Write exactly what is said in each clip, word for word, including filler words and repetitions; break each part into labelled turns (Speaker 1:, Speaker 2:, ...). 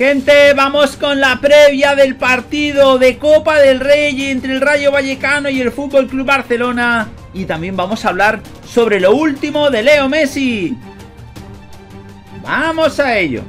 Speaker 1: Gente, vamos con la previa del partido de Copa del Rey entre el Rayo Vallecano y el F C Barcelona. Y también vamos a hablar sobre lo último de Leo Messi. ¡Vamos a ello!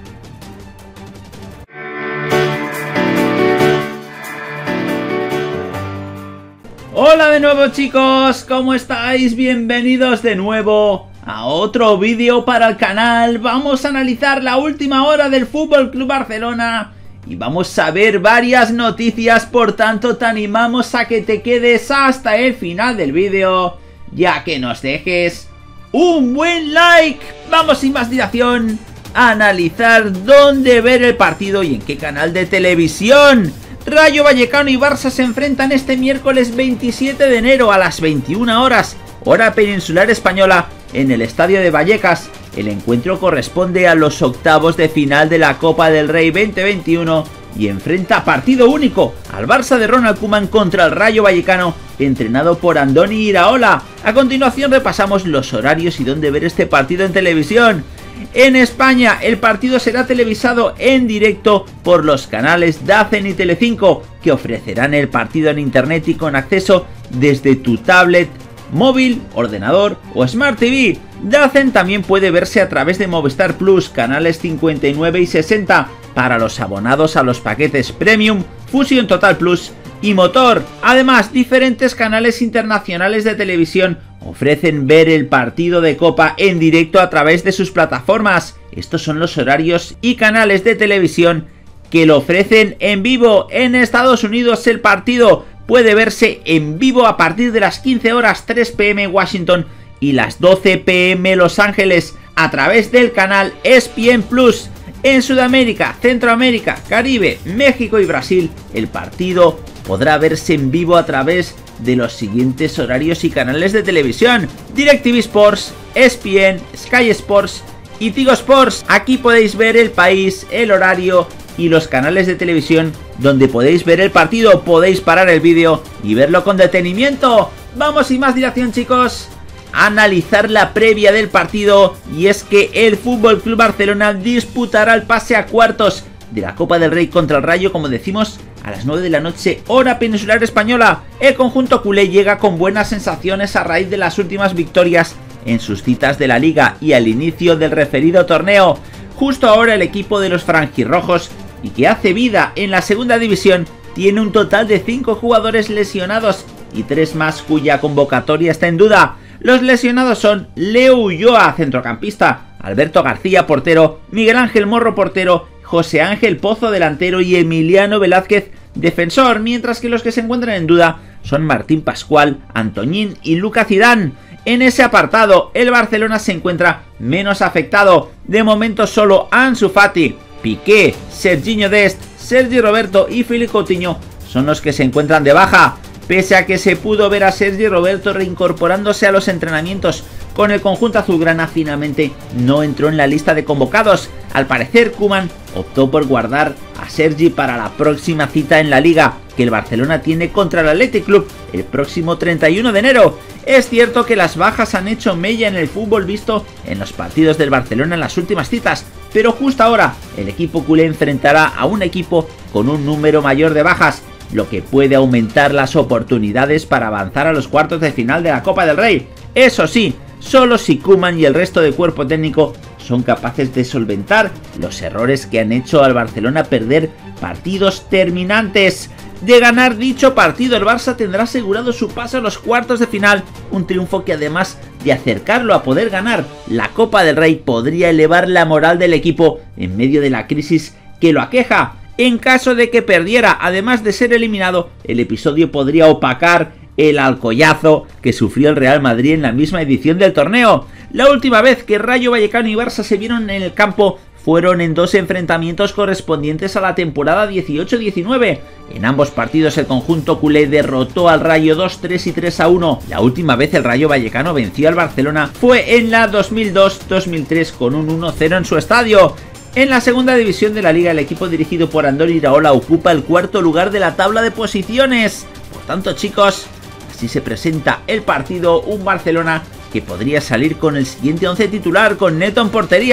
Speaker 1: Hola de nuevo, chicos, ¿cómo estáis? Bienvenidos de nuevo a otro vídeo para el canal. Vamos a analizar la última hora del F C Barcelona y vamos a ver varias noticias. Por tanto, te animamos a que te quedes hasta el final del vídeo, ya que nos dejes un buen like. Vamos sin más dilación a analizar dónde ver el partido y en qué canal de televisión. Rayo Vallecano y Barça se enfrentan este miércoles veintisiete de enero a las veintiuna horas, hora peninsular española, en el estadio de Vallecas. El encuentro corresponde a los octavos de final de la Copa del Rey veinte veintiuno y enfrenta partido único al Barça de Ronald Koeman contra el Rayo Vallecano, entrenado por Andoni Iraola. A continuación repasamos los horarios y dónde ver este partido en televisión. En España, el partido será televisado en directo por los canales DAZN y Telecinco, que ofrecerán el partido en internet y con acceso desde tu tablet, móvil, ordenador o Smart T V. DAZN también puede verse a través de Movistar Plus, canales cincuenta y nueve y sesenta, para los abonados a los paquetes Premium, Fusión Total Plus y Motor. Además, diferentes canales internacionales de televisión ofrecen ver el partido de Copa en directo a través de sus plataformas. Estos son los horarios y canales de televisión que lo ofrecen en vivo. En Estados Unidos el partido puede verse en vivo a partir de las quince horas tres p m Washington y las doce p m Los Ángeles a través del canal E S P N Plus. En Sudamérica, Centroamérica, Caribe, México y Brasil, el partido podrá verse en vivo a través de los siguientes horarios y canales de televisión: DirecTV Sports, E S P N, Sky Sports y Tigo Sports. Aquí podéis ver el país, el horario y los canales de televisión donde podéis ver el partido. Podéis parar el vídeo y verlo con detenimiento. Vamos sin más dilación, chicos, a analizar la previa del partido. Y es que el F C Barcelona disputará el pase a cuartos de la Copa del Rey contra el Rayo, como decimos, a las nueve de la noche, hora peninsular española. El conjunto culé llega con buenas sensaciones a raíz de las últimas victorias en sus citas de la Liga y al inicio del referido torneo. Justo ahora el equipo de los franjirrojos, y que hace vida en la segunda división, tiene un total de cinco jugadores lesionados y tres más cuya convocatoria está en duda. Los lesionados son Leo Ulloa, centrocampista, Alberto García, portero, Miguel Ángel Morro, portero, José Ángel Pozo, delantero, y Emiliano Velázquez, defensor, mientras que los que se encuentran en duda son Martín Pascual, Antoñín y Luca Zidane. En ese apartado, el Barcelona se encuentra menos afectado. De momento solo Ansu Fati, Piqué, Serginho Dest, Sergi Roberto y Philippe Coutinho son los que se encuentran de baja. Pese a que se pudo ver a Sergi Roberto reincorporándose a los entrenamientos con el conjunto azulgrana, finalmente no entró en la lista de convocados. Al parecer, Koeman optó por guardar a Sergi para la próxima cita en la Liga, que el Barcelona tiene contra el Athletic Club el próximo treinta y uno de enero. Es cierto que las bajas han hecho mella en el fútbol visto en los partidos del Barcelona en las últimas citas, pero justo ahora el equipo culé enfrentará a un equipo con un número mayor de bajas, lo que puede aumentar las oportunidades para avanzar a los cuartos de final de la Copa del Rey. Eso sí, solo si Koeman y el resto del cuerpo técnico son capaces de solventar los errores que han hecho al Barcelona perder partidos terminantes. De ganar dicho partido, el Barça tendrá asegurado su paso a los cuartos de final, un triunfo que, además de acercarlo a poder ganar la Copa del Rey, podría elevar la moral del equipo en medio de la crisis que lo aqueja. En caso de que perdiera, además de ser eliminado, el episodio podría opacar el alcoyazo que sufrió el Real Madrid en la misma edición del torneo. La última vez que Rayo Vallecano y Barça se vieron en el campo fueron en dos enfrentamientos correspondientes a la temporada dieciocho diecinueve. En ambos partidos el conjunto culé derrotó al Rayo dos tres y tres a uno. La última vez el Rayo Vallecano venció al Barcelona fue en la dos mil dos dos mil tres con un uno cero en su estadio. En la segunda división de la Liga, el equipo dirigido por Andoni Iraola ocupa el cuarto lugar de la tabla de posiciones. Por tanto, chicos, así se presenta el partido, un Barcelona que podría salir con el siguiente once titular, con Neto en portería,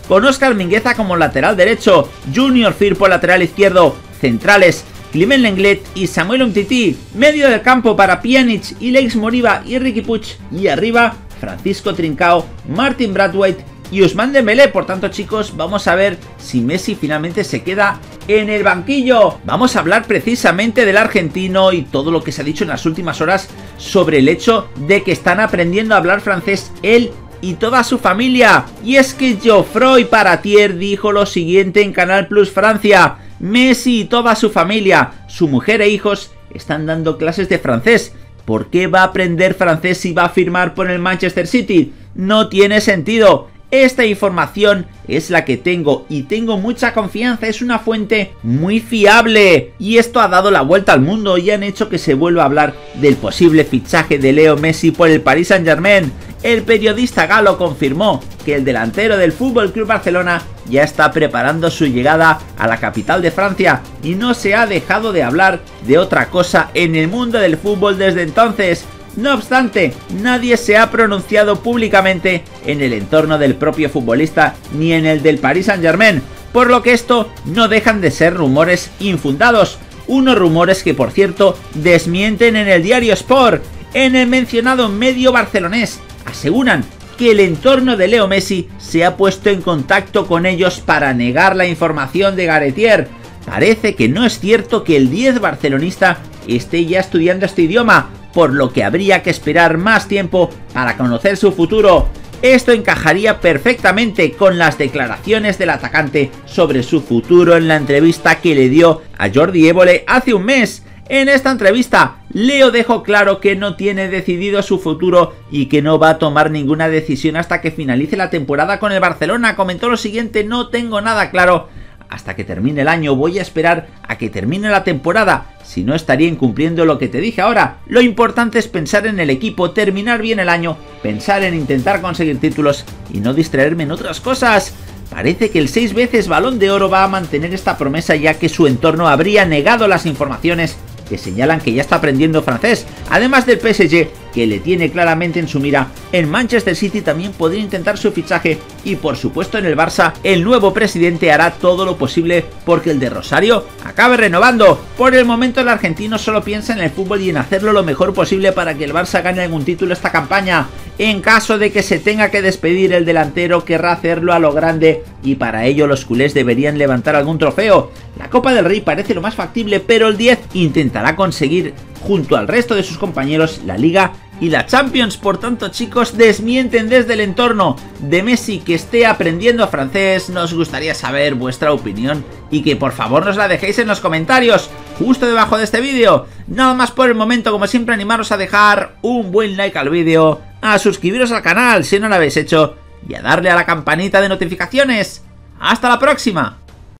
Speaker 1: con Óscar Mingueza como lateral derecho, Junior Firpo lateral izquierdo, centrales Climent Lenglet y Samuel Umtiti, medio del campo para Pjanic, Ilex Moriba y Riqui Puig, y arriba Francisco Trincao, Martin Braithwaite y Ousmane Dembélé. Por tanto, chicos, vamos a ver si Messi finalmente se queda en el banquillo. Vamos a hablar precisamente del argentino y todo lo que se ha dicho en las últimas horas sobre el hecho de que están aprendiendo a hablar francés él y toda su familia. Y es que Geoffroy Paratier dijo lo siguiente en Canal Plus Francia: Messi y toda su familia, su mujer e hijos, están dando clases de francés. ¿Por qué va a aprender francés si va a firmar por el Manchester City? No tiene sentido. Esta información es la que tengo y tengo mucha confianza, es una fuente muy fiable. Y esto ha dado la vuelta al mundo y han hecho que se vuelva a hablar del posible fichaje de Leo Messi por el Paris Saint-Germain. El periodista galo confirmó que el delantero del F C Barcelona ya está preparando su llegada a la capital de Francia y no se ha dejado de hablar de otra cosa en el mundo del fútbol desde entonces. No obstante, nadie se ha pronunciado públicamente en el entorno del propio futbolista ni en el del Paris Saint-Germain, por lo que esto no dejan de ser rumores infundados. Unos rumores que, por cierto, desmienten en el diario Sport. En el mencionado medio barcelonés aseguran que el entorno de Leo Messi se ha puesto en contacto con ellos para negar la información de Garetier. Parece que no es cierto que el diez barcelonista esté ya estudiando este idioma, por lo que habría que esperar más tiempo para conocer su futuro. Esto encajaría perfectamente con las declaraciones del atacante sobre su futuro en la entrevista que le dio a Jordi Évole hace un mes. En esta entrevista, Leo dejó claro que no tiene decidido su futuro y que no va a tomar ninguna decisión hasta que finalice la temporada con el Barcelona. Comentó lo siguiente: no tengo nada claro hasta que termine el año, voy a esperar a que termine la temporada, si no estaría incumpliendo lo que te dije ahora. Lo importante es pensar en el equipo, terminar bien el año, pensar en intentar conseguir títulos y no distraerme en otras cosas. Parece que el seis veces Balón de Oro va a mantener esta promesa, ya que su entorno habría negado las informaciones que señalan que ya está aprendiendo francés. Además del P S G, que le tiene claramente en su mira, en Manchester City también podría intentar su fichaje y por supuesto en el Barça el nuevo presidente hará todo lo posible porque el de Rosario acabe renovando. Por el momento el argentino solo piensa en el fútbol y en hacerlo lo mejor posible para que el Barça gane algún título esta campaña. En caso de que se tenga que despedir, el delantero querrá hacerlo a lo grande y para ello los culés deberían levantar algún trofeo. La Copa del Rey parece lo más factible, pero el diez intentará conseguir junto al resto de sus compañeros la Liga y la Champions. Por tanto, chicos, desmienten desde el entorno de Messi que esté aprendiendo francés. Nos gustaría saber vuestra opinión y que por favor nos la dejéis en los comentarios justo debajo de este vídeo. Nada más por el momento, como siempre, animaros a dejar un buen like al vídeo, a suscribiros al canal si no lo habéis hecho y a darle a la campanita de notificaciones. ¡Hasta la próxima!